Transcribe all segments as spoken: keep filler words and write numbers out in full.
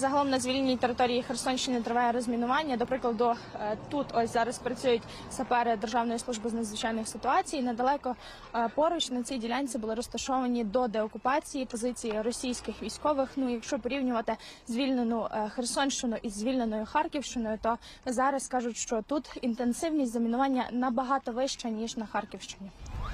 Загалом на звільненій території Херсонщини триває розмінування. До прикладу, тут ось зараз працюють сапери Державної служби з надзвичайних ситуацій. Недалеко поруч на цій ділянці були розташовані до деокупації позиції російських військових. Ну, якщо порівнювати звільнену Херсонщину із звільненою Харківщиною, то зараз кажуть, що тут інтенсивність замінування набагато вища, ніж на Харківщині.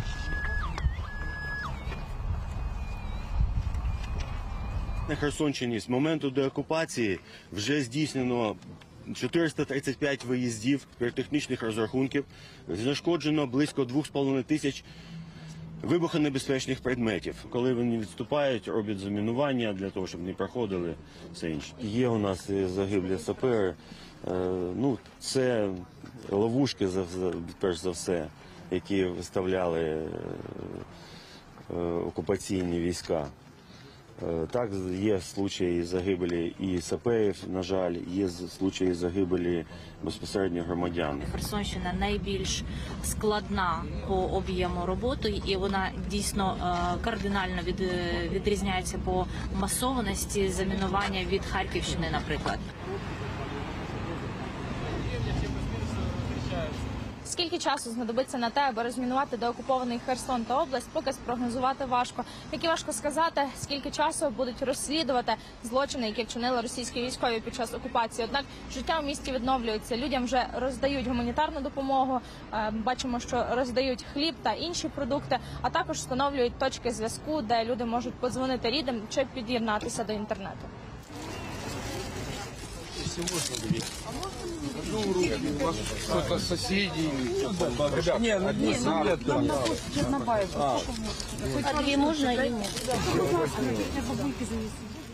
На Херсонщині з моменту деокупації вже здійснено чотириста тридцять п'ять виїздів піротехнічних розрахунків, знешкоджено близько двох з половиною тисяч вибухонебезпечних предметів. Коли вони відступають, роблять замінування для того, щоб не проходили все інше. Є у нас загиблі сапери, ну, це ловушки, перш за все, які виставляли окупаційні війська. Так, є случаї загибелі і саперів, на жаль, є случаї загибелі безпосередньо громадян. Херсонщина найбільш складна по об'єму роботи, і вона дійсно кардинально від, відрізняється по масованості замінування від Харківщини, наприклад. Скільки часу знадобиться на те, аби розмінувати деокупований Херсон та область, поки спрогнозувати важко. Як і важко сказати, скільки часу будуть розслідувати злочини, які вчинили російські військові під час окупації. Однак життя в місті відновлюється. Людям вже роздають гуманітарну допомогу, бачимо, що роздають хліб та інші продукти, а також встановлюють точки зв'язку, де люди можуть подзвонити рідним чи під'єднатися до інтернету. Кто-то соседей. Нет, нет, нет, нам на Чернобаев. А две можно или нет?